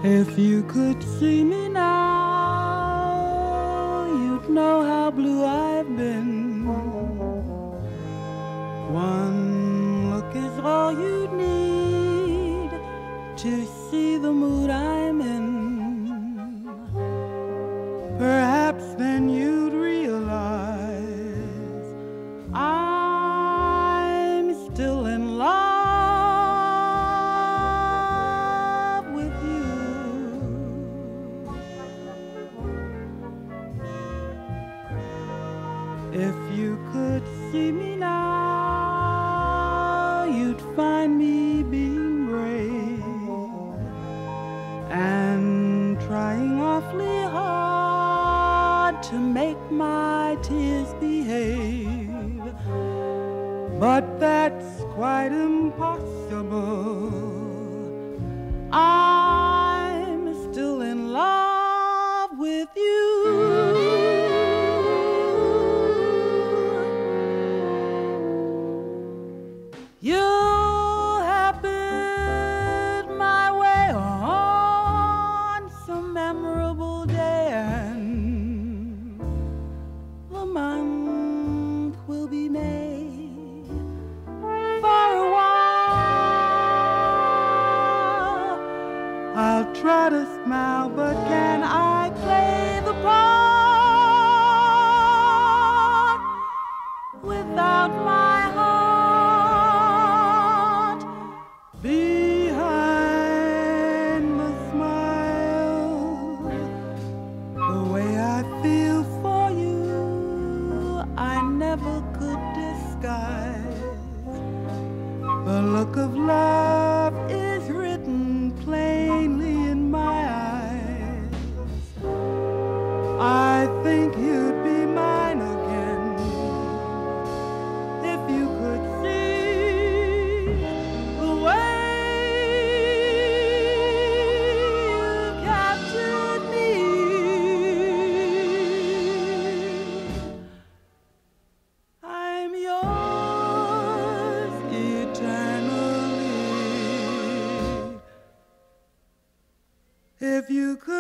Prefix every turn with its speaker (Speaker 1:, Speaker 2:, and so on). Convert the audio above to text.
Speaker 1: If you could see me now, you'd know how blue I've been. One look is all you need to see the mood I'm in. Perhaps then you'd realize I'm still in love with you. If you could see me now, you'd find me being brave and trying awfully hard to make my tears behave. But that's quite impossible. I'm still in love with you. You happened my way on some memorable day, and the month will be May. For a while I'll try to smile, but can I play the part without my heart behind the smile? The way I feel for you, I never could disguise. The look of love is written plainly in my eyes. I think you'd be mine again if you could see the way you captured me. I'm yours eternally. If you could